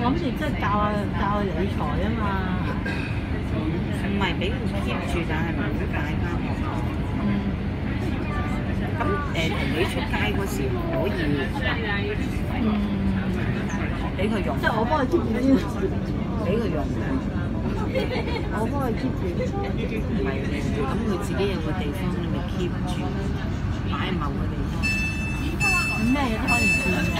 我諗住即係教理財啊嘛。 唔係俾佢 keep 住，但係唔會帶翻學校。咁同你出街嗰時可以俾佢用。 即係我幫佢 keep 住先。 俾佢用。 我幫佢 keep 住。 唔係咁佢自己有個地方，你咪 keep 住擺喺某個地方。 咩嘢都可以轉㗎。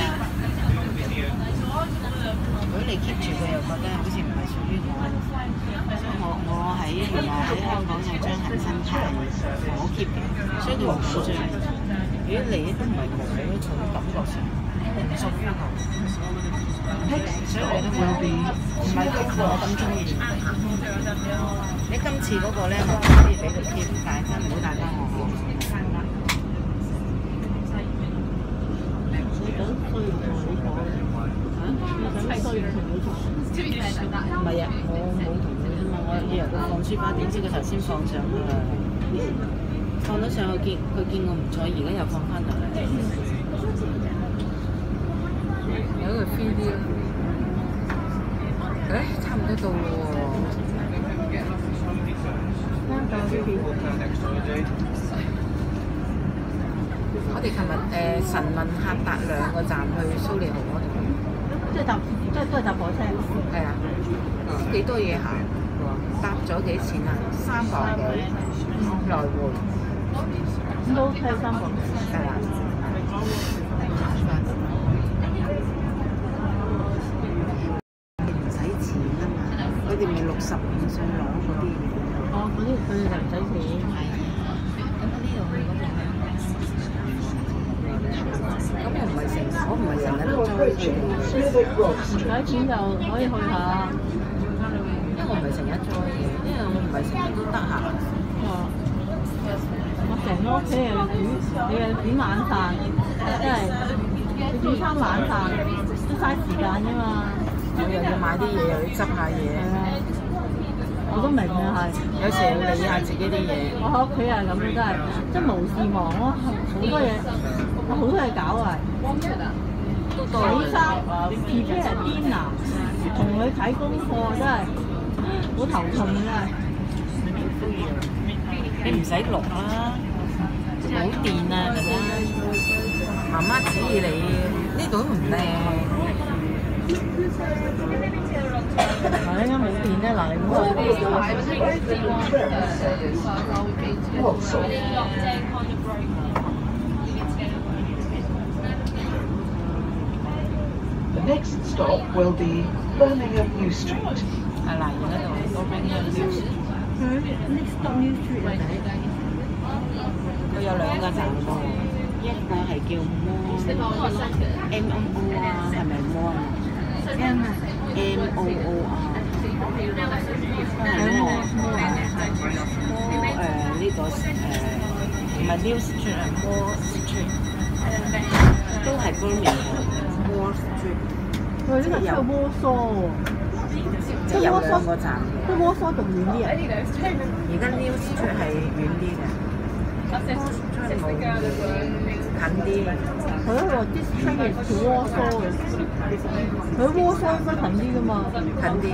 如果你 keep 住佢又覺得好似唔係屬於我，所以我原來喺香港有張恒生卡我 keep 嘅，所以佢唔好張。如果你都唔係我，佢感覺上唔屬於我，所以我都冇唔係我咁中意。你今次嗰個咧，我可以俾佢 keep，但係真係唔好帶翻學校。唔係啊，我冇同佢啫嘛，我以為佢放書包，點知佢頭先放上去啦，放咗上去佢見我唔睬，而家又放翻落嚟，有一個 feel 啲咯，誒差唔多到喎，我哋琴日晨運客達2個站去蘇利豪嗰度。 即係都係搭火車。 係啊，幾多嘢行？搭咗幾錢啊？3磅幾來回。 咁都 OK 3磅。 係啦。唔使錢啊嘛，佢哋咪65歲攞嗰啲嘅。 哦，嗰啲佢哋就唔使錢。 係啊，咁呢度去嗰度咧？咁我唔係成日都追住， 唔使錢就可以去下。 因為我唔係成日追嘅，因為我唔係成日都得閒。 我成個屋企又要煮，你又要煮晚飯，即係你煮餐晚飯都嘥時間啫嘛。 我又要買啲嘢，又要執下嘢。 我都明啊，係。 有時要理下自己啲嘢。 我喺屋企係咁樣，真係即係無事忙咯，好多嘢，好多嘢搞啊！洗衫、prepare dinner，同佢睇功課真係好頭痛真係。 你唔使錄啦，冇電啊，咁樣。媽媽指意你呢度都唔靚。 嗱，你啱冇電咧，嗱你唔好去邊。 The next stop will be Birmingham New Street. 係嗱，而家度 Birmingham New Street。 Next stop New Street 啊！ 佢有2個站喎，一個係叫MOO 啊，係咪 MOO 啊 M 啊 ？MOO 啊。呢個唔係 New Street 啊 ，Wall Street 都係 Birmingham。Wall Street， 佢呢個有窩梳喎， 即係有2個站。 即係窩梳仲遠啲啊！ 而家 New Street 係遠啲嘅，Wall Street 冇近啲。 佢嗰個 district 係叫窩梳嘅，佢窩梳應該近啲㗎嘛。 近啲。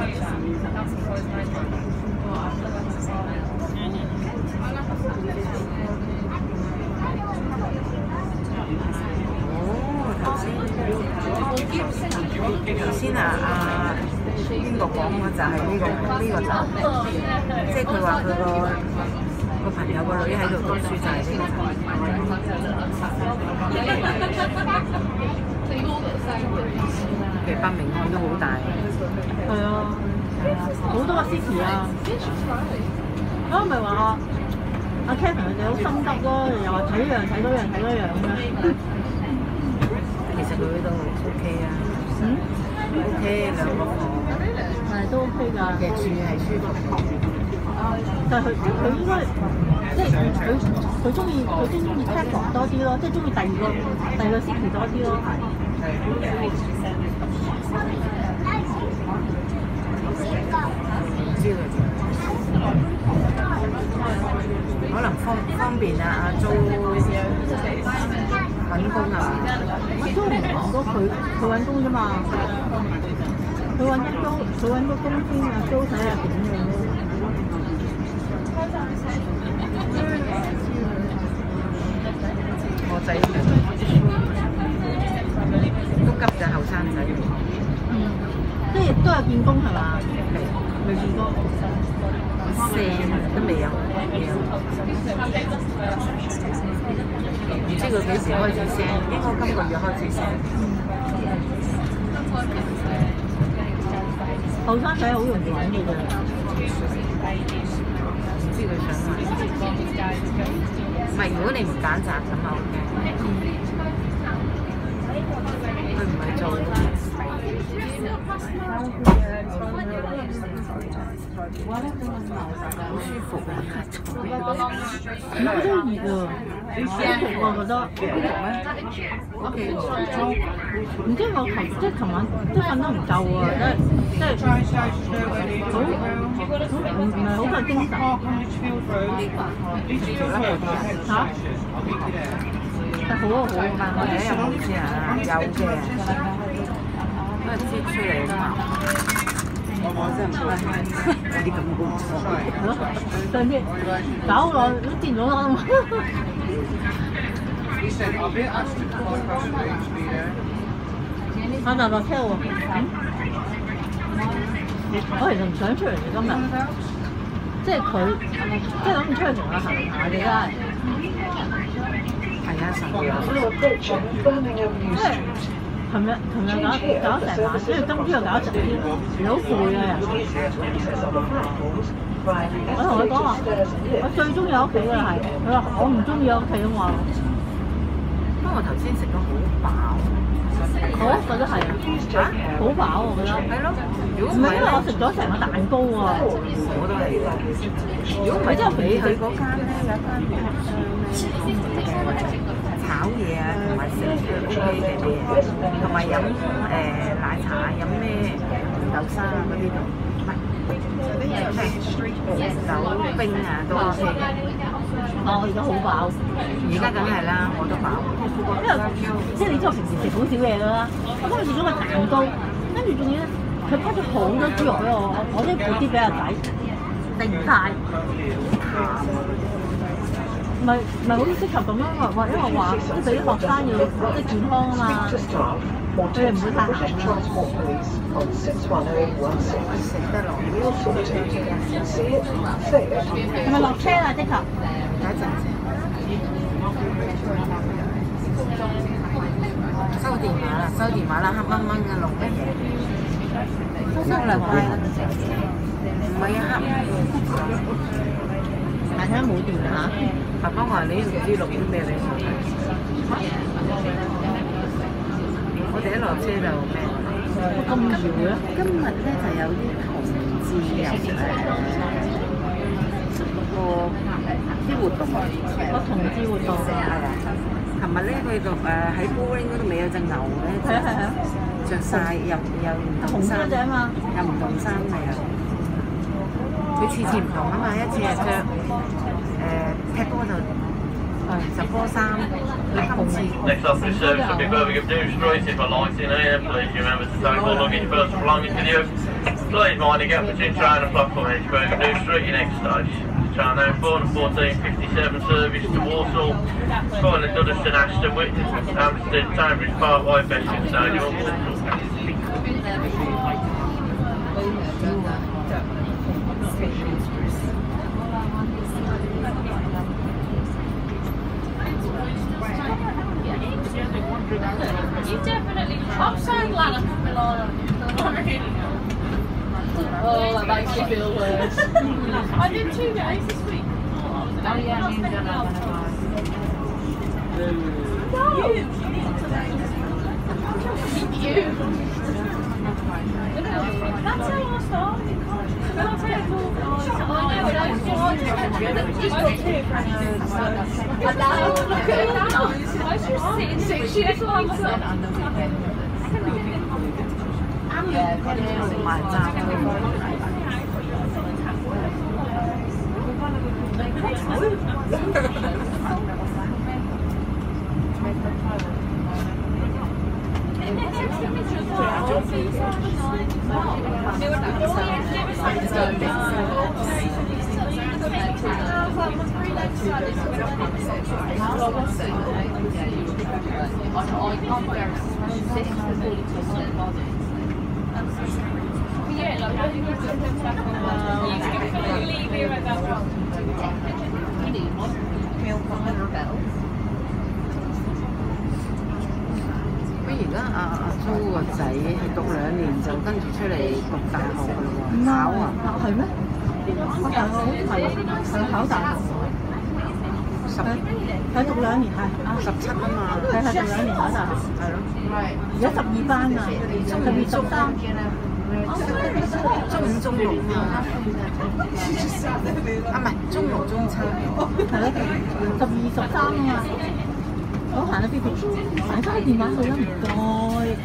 頭先啊邊個講嘅就係呢個站，即係佢話佢個朋友個女喺度讀書就係呢個站。其實伯明翰都好大。 係啊，好多個 city 啊。咁咪話阿 Kevin 佢哋好心得咯，又話睇呢樣睇嗰樣睇嗰樣咁樣。 其實佢都 OK 啊。OK 2個課。 係都 OK 㗎。 其實住係舒服。 但係佢應該即係佢中意 Catholic 多啲咯，即係中意第二個 city 多啲咯。 唔知佢點。可能方便啊，租揾工啊。 乜都唔講到佢。 佢揾工啫嘛，佢揾個工先啊，租睇下點樣咯。 我仔都急嘅後生仔。 即係都有見工係嘛？未見工。 聲都未有，唔知佢幾時開始聲，應該今個月開始聲。 後生仔好容易揾嘅啫。 唔知佢想乜？唔係，如果你唔揀擇咁啊 OK。佢唔係做。好舒服啊！ 唔係真係熱啊！我覺得 ，OK， 唔知我琴晚即係瞓得唔夠啊！即係好唔係好夠精神嚇。但好啊好啊， 但我哋有冇知啊？有嘅，都係擠出嚟㗎嘛。我真係唔得，有啲咁工作。 上次搞我都跌咗啦嘛。我搭落車喎。我其實唔想出嚟嘅今日，即係佢，即係諗住出去同我行下嘅真係。 係啊，神嘅。 Birmingham New Street. 琴日搞成晚，跟住今朝又搞成天，好攰啊！我同佢講話，我最中意喺屋企㗎係，佢話我唔中意喺屋企啊嘛。 不過我頭先食得好飽， 我覺得係啊，好飽我覺得。 係咯，如果唔係因為我食咗成個蛋糕啊！ 我都係。如果唔係即係你去嗰間咧，有一間炒嘢啊，同埋食 OK 嘅嘢，同埋飲奶茶啊，飲咩紅豆沙啊嗰啲都唔係，咩紅豆冰啊都 OK 嘅。 我而家好飽， 而家梗係啦，我都飽。 因為即係你知我平時食好少嘢㗎啦，我今日食咗個蛋糕，跟住仲要咧，佢加咗好多豬肉俾我啲補啲比較抵，定晒。唔係好似適合咁樣話，因為話都俾啲學生要即係健康啊嘛，佢哋唔會太鹹啊。 食得落。 係咪落車啦？即刻？ 等一陣先。收電話啦，黑掹掹嘅弄乜嘢？收2塊啦，唔係啊， 大廳冇電啊嚇！ 爸爸話你唔知錄啲咩俾我睇。我哋一落車就咩？ 咁搖嘅？ 今日咧就有啲同志遊啲活動啊！ 個同志活動係啊！琴日咧佢度喺 Bowling 嗰度咪有隻牛咧？ 係啊係啊！ 着晒又唔同衫， 紅隻啊嘛， 又唔同衫係啊！佢次次唔同啊嘛，一次係着踢波就10波衫，佢今次。 Next up is service will be Birmingham New Street. If I lights in here, please remember to take all luggage, personal belongings with you. Please mind the gap between train and platform edge, Birmingham New Street, your next station. Train now 1457 service to Walsall, following Dudderston, Ashton, Whitton, Hampstead, Cambridge Park, White Bestwood Stadium, Central. You definitely. I'm so glad I can rely on you. Oh, that makes me feel worse. I did 2 days this week. Oh yeah, me and Dad are gonna go. No. You. That's how I started. When I take a call, just got 2 friends. Look at it now. I was just sitting 6 years old. Yeah, 同埋站。 咁而家阿蘇個仔係讀2年就跟住出嚟讀大學㗎咯喎，考啊？ 係咩？我大學好似係考大學。佢讀2年係啊 17啊嘛， 係讀2年考大學， 係咯。 而家12班啊，12、13。 中5、中6嘛，啊唔係中6、中7， 係咯，12、13啊嘛。好行啊 B B， 行翻電話去啦，唔該。